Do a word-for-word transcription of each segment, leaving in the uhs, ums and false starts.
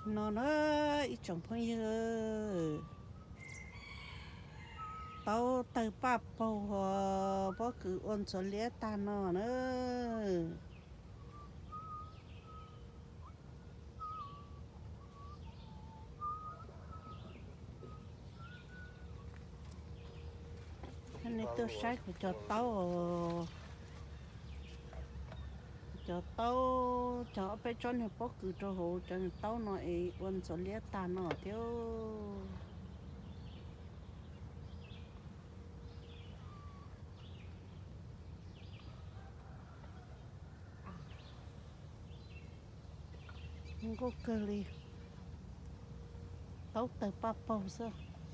nó nó ít trồng phong như tao từ ba bầu họ bó cứ ôn số lía ta nó nữa nên tôi sai của cho tao cho tao cho bé cho nên bó cứ cho hồ cho nên tao nó ấy ôn số lía ta nó theo không có cơ li tao từ ba bầu sao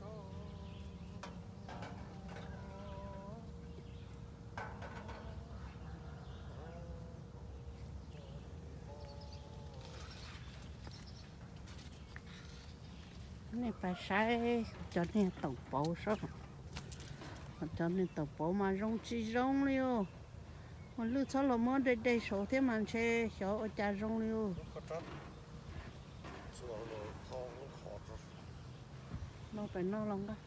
này phải sai cho nên tổng bầu sao cho nên tổng bầu mà rong chi rong liu mà lưu cho là món đây đây số thế mà chơi số ở cha rong liu nó phải nó lòng đó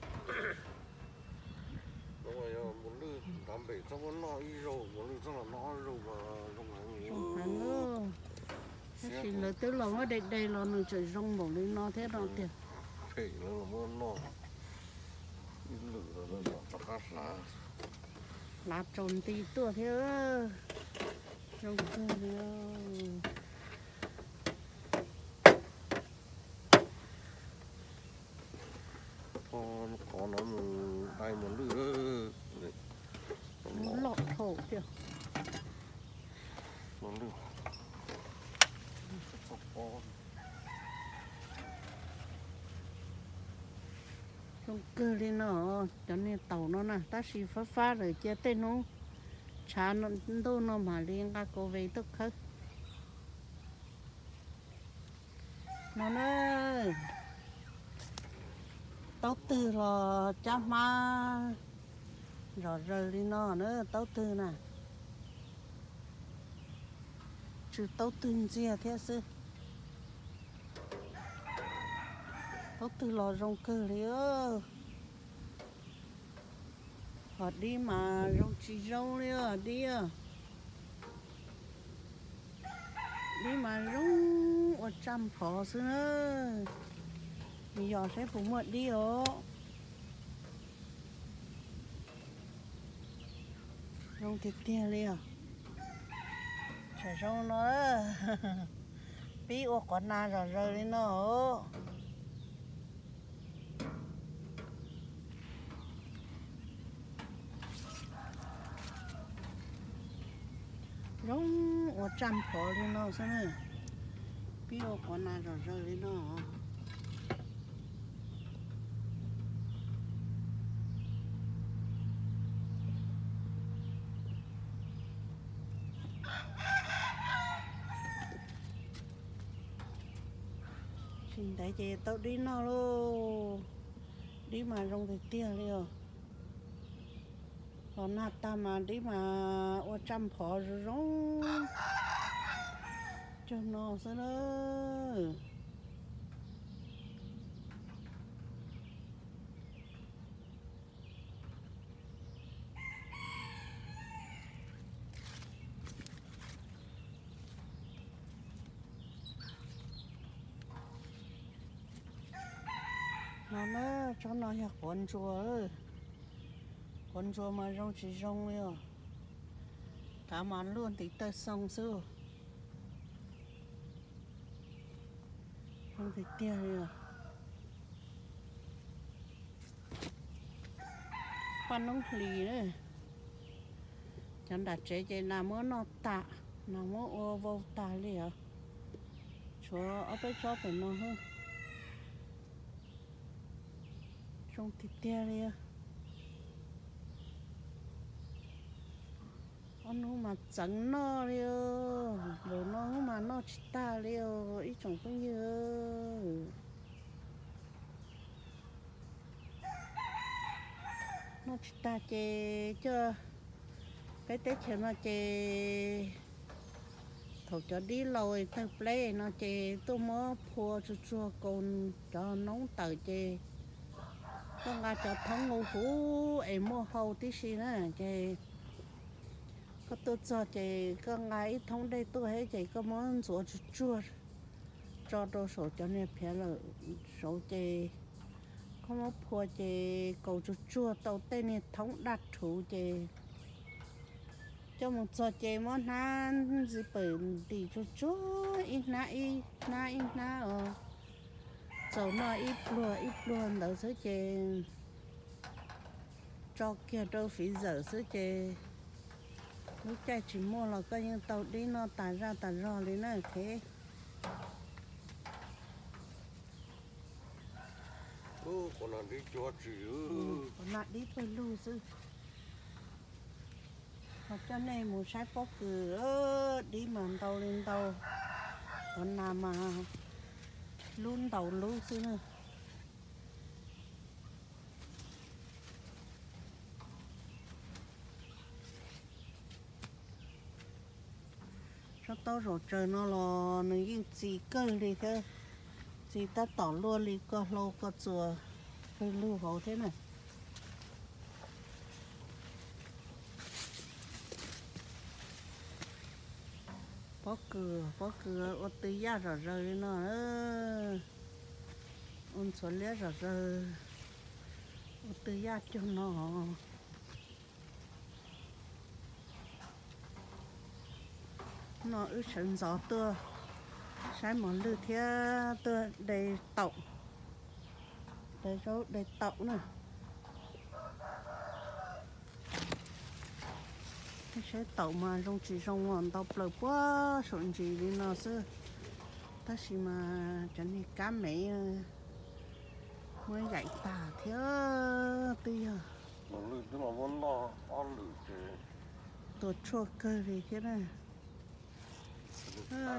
muốn lưu làm bể cho muốn nó y rồi muốn lưu cho là nó rồi mà rong này rong hẳn luôn chỉ là từ lòng ở đây đây là nó chơi rong bỏ lên nó thế đó tiền thì nó là muốn nó lử rồi nó cho cá lá lá tròn tí tua thế rong cơ liu con có nó tay muốn lử nó lọt thổ kìa muốn lử rong cơ lên nó cho nên tàu nó nè ta xì phá phá rồi chia tên nó cha nó đâu nó mà liên cả cô về tức khắc nó nữa tao từ là cha ma rồi rơi đi nó nữa tao từ nè chứ tao từ gì à thế sư tao từ là rong cơ liêu họ đi mà rong chỉ rong liêu đi à đi mà rong ở trăm phò sư nữa bây giờ sẽ phụ một đi ở rong thịt tia liêu chạy rong nó bí ô con na rồi rơi lên nó rong ở trăm phò lên nó sao nữa bí ô con na rồi rơi lên nó xin đại chị tao đi nó luôn đi mà rong thì tia liều còn nát ta mà đi mà ở trăm phò rồi rong cho nó sao nữa nó nó cho nó nhặt con chùa con chùa mà rong chỉ rong liều cả màn luôn thì tới xong xưa không thể tia liều pan nông lì đấy chẳng đặt chế chế nào mới nó tạ nào mới ô vô tạ liều chúa ở bên cho phải nó hơn trong thịt tia liều con nó mà trắng nó liều rồi nó mà nó chỉ ta liều ít trồng bao nhiêu nó chỉ ta chê chưa cái tết chiều nó chê thầu cho đi lôi tới play nó chê tôi mới phua cho chua con cho nóng tờ chê con ngà cho thông ngô hú em mua hầu tí xí nữa chê có tôi cho chê con ngà ít thông đây tôi hay chê có món chua cho chua cho đồ sổ cho nên phải là sổ chê có món phua chê cầu cho chua tàu tên này thống đặt thủ chê cho một trò chơi món ăn gì bẩn thì cho chúa ít na ít na ít na ờ dầu nó ít luôn ít luôn đâu sớ chơi cho kia đâu phí giờ sớ chơi lúc chạy chỉ mua là coi như tàu đi nó tạt ra tạt ra lên nó thế ừ còn là đi cho chị ừ còn lại đi tôi lưu sớ hoặc cho nên một sai bóc cứ ơ đi mà tàu lên tàu còn nào mà luôn tàu luôn xí nữa cho tao rồi trời nó là nó yên chỉ cơ đi thôi chỉ ta tỏ luôn đi có lâu có chùa phải lưu hậu thế này bó cửa bó cửa ô tư giá rồi rồi nó ôn số lẽ rồi rồi ô tư giá cho nó nó ứ sẵn gió tưa sáng món lư thế tưa đầy tậu đầy rau đầy tậu nè cái xe tậu mà rong chỉ rong ngọn tàu bờ quá sụn gì đi nó xưa ta xí mà chẳng đi cá mẹ mới dạy ta thế tươi à mà lư tức là món lo ăn lư chị tôi chua cơ gì thế này à,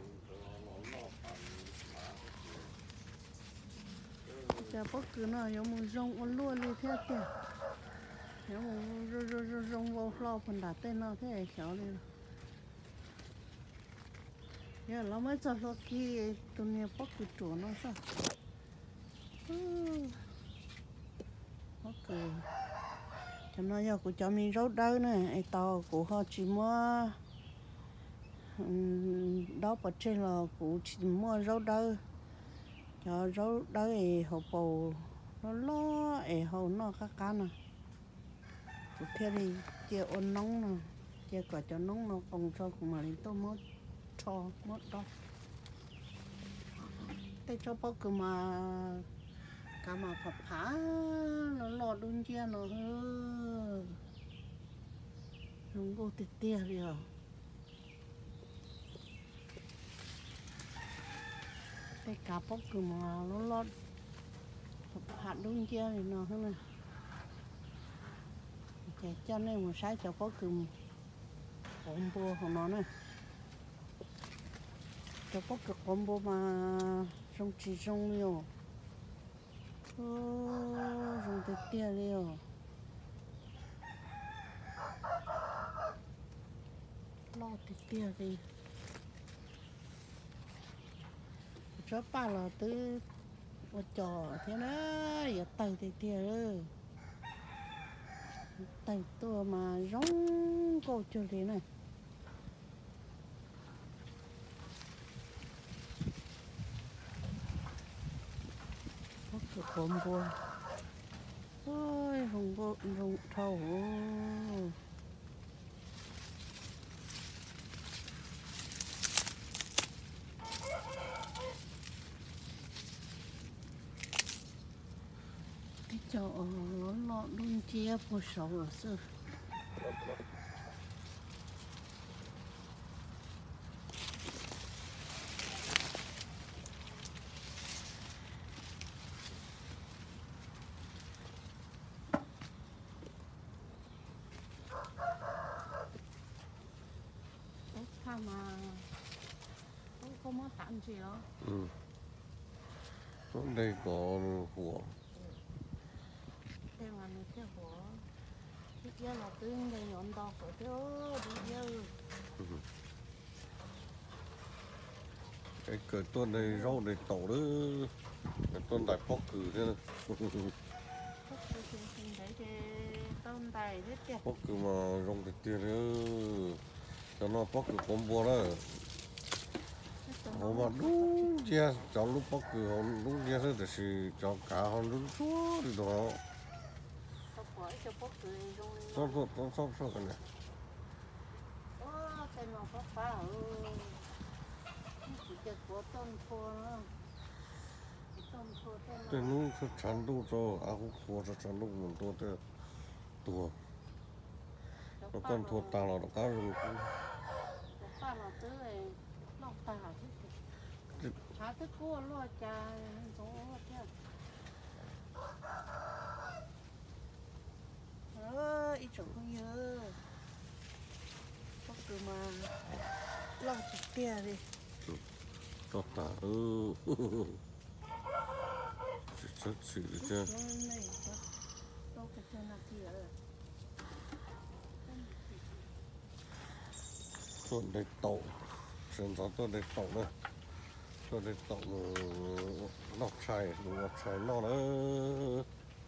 chả bóc cứ nó giống một rong con luôn đi thế kìa giống một rong vô lo phần đặt tên nó thế khéo đi giờ nó mới cho nó kia tụi này bóc cứ chỗ nó sao bóc cứ cho nó giờ của cho mình rau đau này ai to của họ chỉ mua đó bật trên là của chỉ mua rau đau cho rau đau thì họ bầu nó lo ấy họ nó khác cá nè của thế thì chia ôn nóng nè chia cả cho nóng nó còn cho của mà lên tôi mất cho mất đó cái cho bao cứ mà cả mà phập phá nó lọt luôn chia nó hư không có tiệt tia đi à cái cá bóc cứ mà nó lọt phập phá luôn chia thì nó thế này để cho nên một sai cho bóc cứ ôm bùa của nó này cho bóc cứ ôm bùa mà rong chỉ rong nhiều rong tiệt tia nhiều lo tiệt tia đi cho ba là từ một trò thế đó giờ tay tiệt tia rồi tay tôi mà rong cô chơi thế này cái con bùa ôi rồng bùa rồng thầu cái chỗ nó lọ luôn chia một số ở xưa mà không không có tạm gì đó. Ừ. Ở đây có của. Đây mà nó theo của. Cái kia là tương đây nhọn đỏ của theo đi theo. cái cái tuần này rau này tổ đó cái tuần đại bóc cử thế này bóc cử mà rong cái tiền nữa cho nó bóc cử con bò đó họ mà đúng chia trong lúc bóc cử họ đúng chia sẽ thì cho cả họ đúng chúa thì đó sao sao sao sao sao cái này cái nó sẽ chăn đủ cho áo khoác sẽ chăn đủ mộtตัวthếตัวnó còn thua ta là nó cá rừng chả thức cua lo chả số theo ơ ít chỗ không nhớ có từ mà lo chụp tia đi cho ta ừ rất sự chứ tuần đây tàu trên đó tuần đây tàu đây tuần đây tàu nọc chai nọc chai nó nữa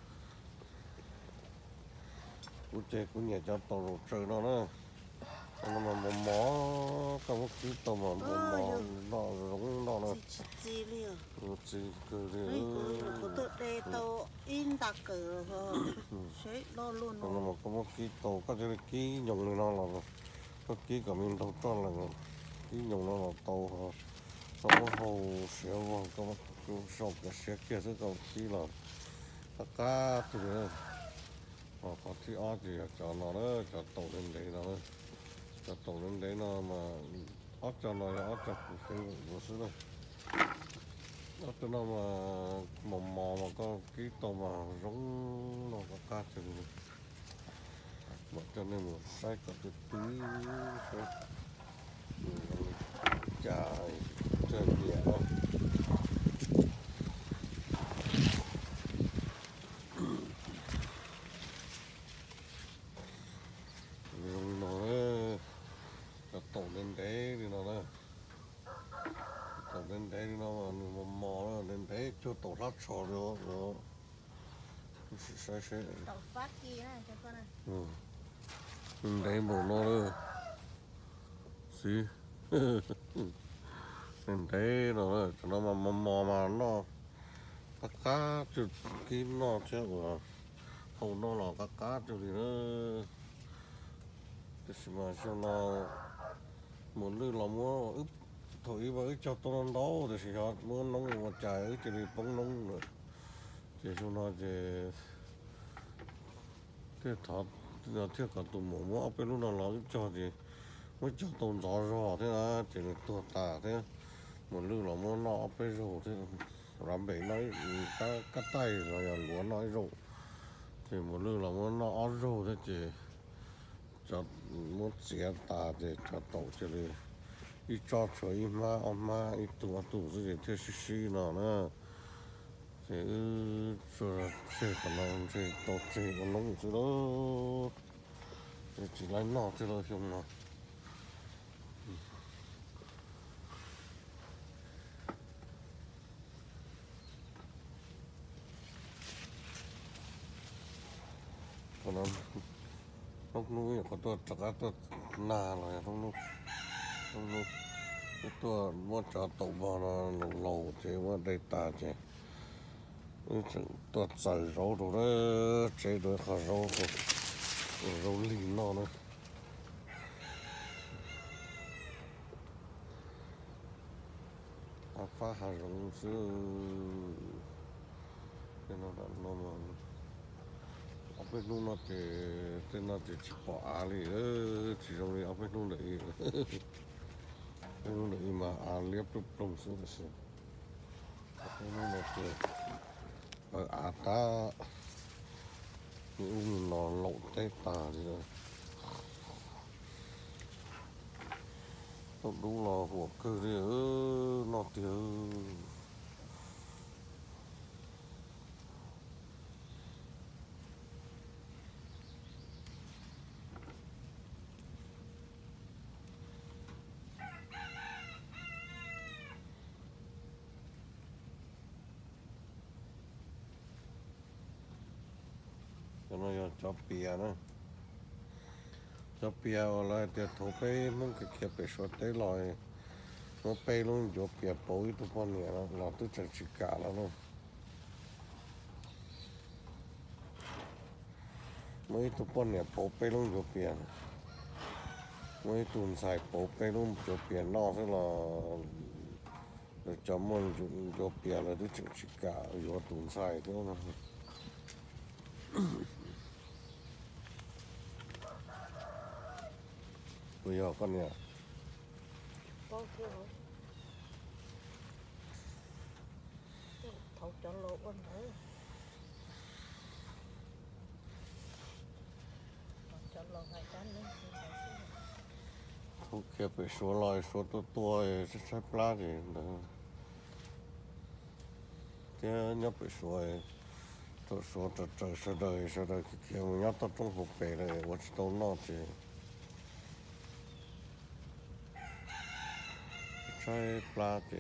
cú chơi cú nhảy cho tàu rồi chơi nó nữa nó mà mò mò không có cứ tàu mà mò mò nó giống nó nữa chi liều chi cứ đi của tôi đây tàu in đặc cờ sẽ lo luôn nó mà không có cái tàu có cái cái nhung này nó là có cái cả mình tàu cho là cái nhung nó là tàu họ sau đó hồ xéo vào có cái sọc cái xéo kia sẽ có cái là tất cả thứ này họ có cái áo gì cho nó đó cho tàu lên đấy nó cho tàu lên đấy nó mà áo cho nó áo cho cái cái sự đó áo cho nó mà mò mò mà có cái tàu mà giống nó có cá chừng mà cho nên một sai có cái túi chạy trên địa đó rồi nó nó tổ lên đấy thì nó đó tổ lên đấy thì nó mà mò nó lên đấy cho tổ lát sò rồi nó sẽ sẽ tàu phát kia này cho con này ừ đấy bộ nó đó xí nên thế nó cho nó mà mò mò mà nó cá cá chứ kim nó chứ mà hầu nó là cá cá chứ thì nó cái mà cho nó muốn lư là mua ướp thổi với cho tôi nó đó thì họ muốn nông mà chạy ở trên bóng nông rồi thì cho nó thì cái thật là thiết cả tụi mổ mua bên lúc nào nó cho thì mới cho tôm gió gió thế là chỉ là tua tả thế một lư là mua nọ bên rồi thế làm bể nói cá cá tay rồi là lúa nói rồi thì một lư là mua nọ rồi thế chỉ cho muốn xé tả thì cho tổ cho đi ít cho chơi mà ông mà ít tua tủ gì thế xí xí nào nữa thì rồi chơi còn nó chơi tổ chơi còn nó chỉ đó thì chỉ lấy nọ chứ đâu không nào còn nó lúc nuôi cóตัวจักรตัวนาเลยต้องนุ๊กต้องนุ๊กตัวว่าจะตกบ่อนะโหลเจ้ว่าได้ตาเจ้ตัวใส่เราดูเลยเจ้ด้วยข้าเราเราลีนนนะอาฟ้าหารงซื้อเป็นอะไรนั่นมันเอาไปนู่นน่ะเจ้เจ้น่ะเจ้ชิบะอะไรเออที่ตรงนี้เอาไปนู่นเลยไปนู่นเลยมาอาเลียบปุ๊บลงซื้อเลยสิเอาไปนู่นน่ะเจ้เอออาตานี่อุ้มนอนหลงใต้ตาเลยต้องดูรอหัวเกลือเออนอนเตี้ย nó giờ cho bia nữa cho bia lại thì thổ bê muốn cái kia bê số tế lại nó bê luôn cho bia bồi tụ bao nhiêu nó nó tự chẳng chỉ cả nó luôn mấy tụ bao nhiêu bồi bê luôn cho bia mấy tuần xài bồi bê luôn cho bia nó sẽ là để cho mình cho bia là tự chẳng chỉ cả cho tuần xài thế nó bây giờ con nhà có kia hả thầu cho lộ con đấy cho lộ hai cái nữa ok phải số lại số to to sẽ sẽ plá gì nữa thế nhớ phải số tôi số cho cho số đời số đời cái kia mình nhớ tôi trong hộp bể này tôi chỉ tao nó thì trái plá thì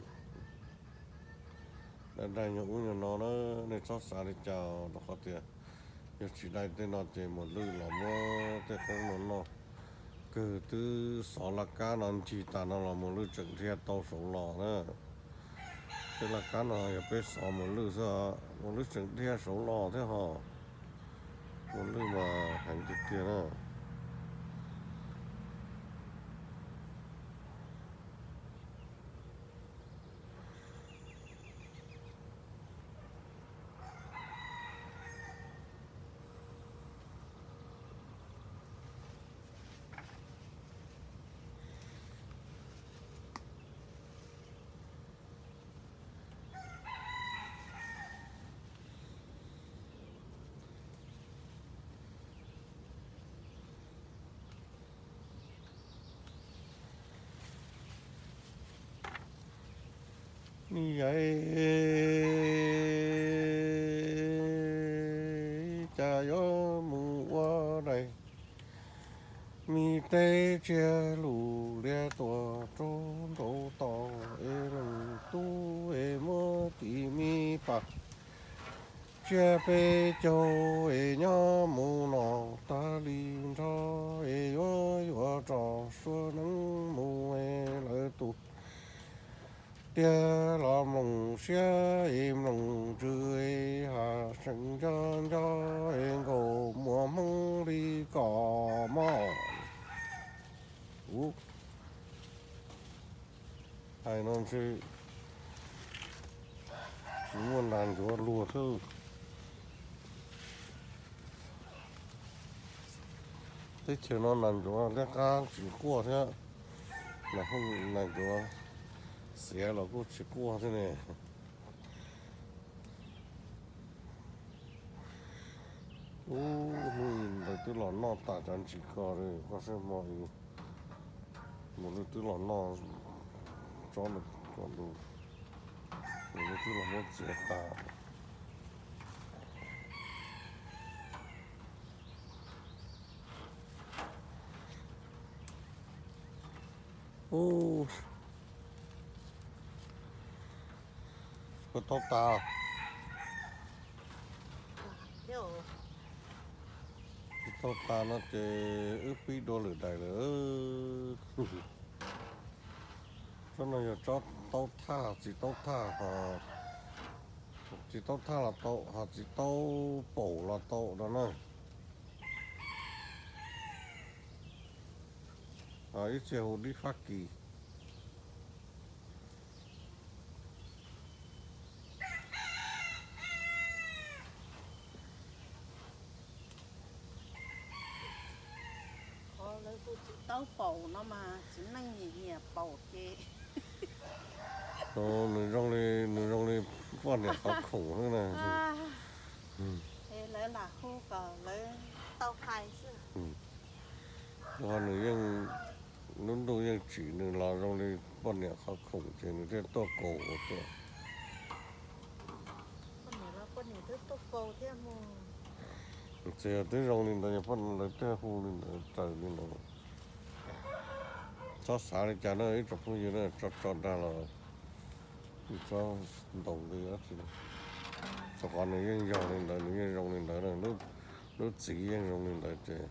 đây đây những nó nó này cho xa đi chào nó có tiền giờ chỉ đây tên nó thì một lư là mua thế không nó nó cứ từ sáu là cá nó chỉ ta nó là một lư整天到手了呢thế là cá nó giờ bé sáu một lư sao một lư整天手了thế hả một lư mà hành thực tiền à như vậy cha gió mù qua đây mi tê che lù le tua trốn đổ tàu e lù tu e mơ tì mi bạc che bê châu e nhá mù nọ ta linh cho e yo yo trò xua nắng mù e lỡ tu tia làm lòng xe im lòng chơi hà sinh cho cho em cầu mùa măng đi cỏ mò ú hai non chứ chỉ muốn đàn chúa lùa thôi thế chiều nó đàn chúa lẽ cá chỉ cua thế là không đàn chúa xé là cũng chỉ cua thế này ô mình để tôi lò nó tạ chẳng chỉ có rồi có sẽ mọi một đứa tôi lò nó cho được cho đủ một đứa tôi lò nó dễ tạ ô có tóc ta tóc ta nó chơi ướp bí đô lửa đại nữa cho nên giờ cho tóc tha chỉ tóc tha họ chỉ tóc tha là tóc họ chỉ tóc bổ là tóc đó này à ít chiều đi phát kỳ tao bầu nó mà chỉ năng gì nhỉ bầu kê nó người trong đi người trong đi quan điểm khó khủng hơn này thế lấy là khô cờ lấy tao khai chứ còn người dân nó đâu dân chỉ người là trong đi quan điểm khó khủng thì người ta to cổ to con này là con này rất to cổ thế mà giờ tới trong đi ta phân lấy tới khu đi trời đi nó cho xả đi cha nó ấy chụp như thế cho cho ra là cho đồng đi đó thì cho con này dân giàu lên đời người dân giàu lên đời là lúc nó chỉ riêng trong mình đấy chứ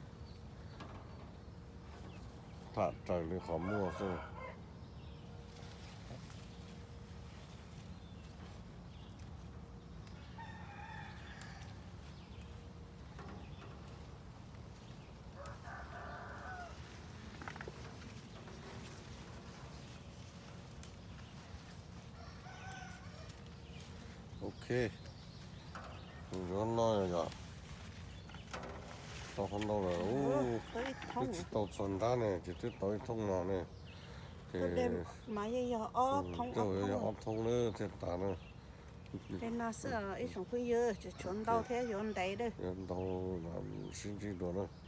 thả trời đi khó mua rồi ok nó nói là tao không đâu là ô cái tàu xuân ra này chỉ tới tới thông nào này thì mà giờ giờ ó thông rồi giờ ấp thông nữa thì ta nữa thế nó sẽ ít sống hơi dơ chỉ chuẩn đâu thế dọn đấy đấy dọn đâu làm xin gì đó nữa